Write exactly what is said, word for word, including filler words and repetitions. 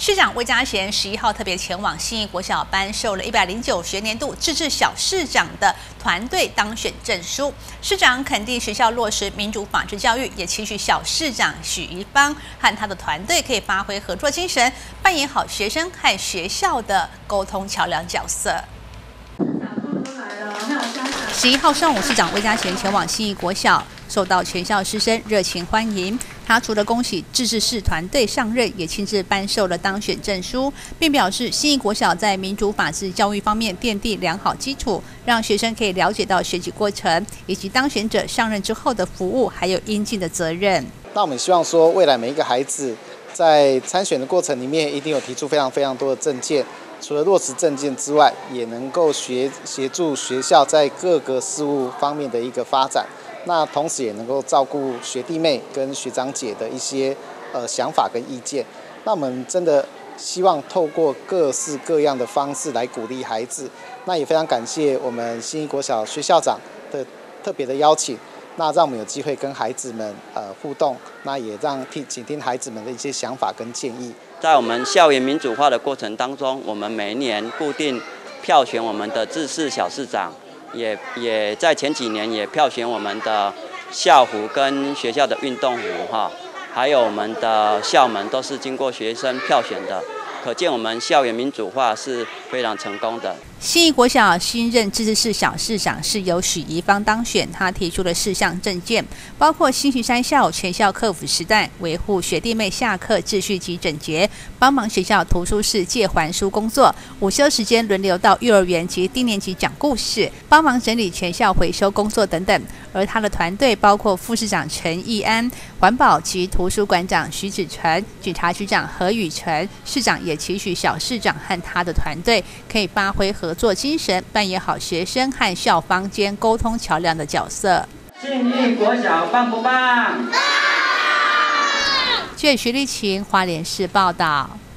市长魏家贤十一号特别前往信义国小颁授了一百零九学年度自治小市长的团队当选证书。市长肯定学校落实民主法治教育，也期许小市长许宜芳和他的团队可以发挥合作精神，扮演好学生和学校的沟通桥梁角色。十一号上午，市长魏家贤前往信义国小，受到全校师生热情欢迎。他除了恭喜自治市团队上任，也亲自颁授了当选证书，并表示信义国小在民主法治教育方面奠定良好基础，让学生可以了解到学习过程，以及当选者上任之后的服务，还有应尽的责任。 那我们希望说，未来每一个孩子在参选的过程里面，一定有提出非常非常多的政见。除了落实政见之外，也能够协协助学校在各个事务方面的一个发展。那同时也能够照顾学弟妹跟学长姐的一些呃想法跟意见。那我们真的希望透过各式各样的方式来鼓励孩子。那也非常感谢我们信义国小薛校长的特别的邀请。那让我们有机会跟孩子们呃互动，那也让听倾听孩子们的一些想法跟建议。 在我们校园民主化的过程当中，我们每一年固定票选我们的自治小市长，也也在前几年也票选我们的校服跟学校的运动服哈，还有我们的校门都是经过学生票选的，可见我们校园民主化是非常成功的。 信义国小新任自治市小市长是由许宜芳当选，他提出了四项政见，包括新岐山校全校克服时代，维护学弟妹下课秩序及整洁，帮忙学校图书室借还书工作，午休时间轮流到幼儿园及低年级讲故事，帮忙整理全校回收工作等等。而他的团队包括副市长陈义安、环保及图书馆长徐子成、警察局长何宇成。市长也期许小市长和他的团队可以发挥合作精神，扮演好学生和校方间沟通桥梁的角色。 信义国小棒不棒？ 据徐立琴花莲市报道。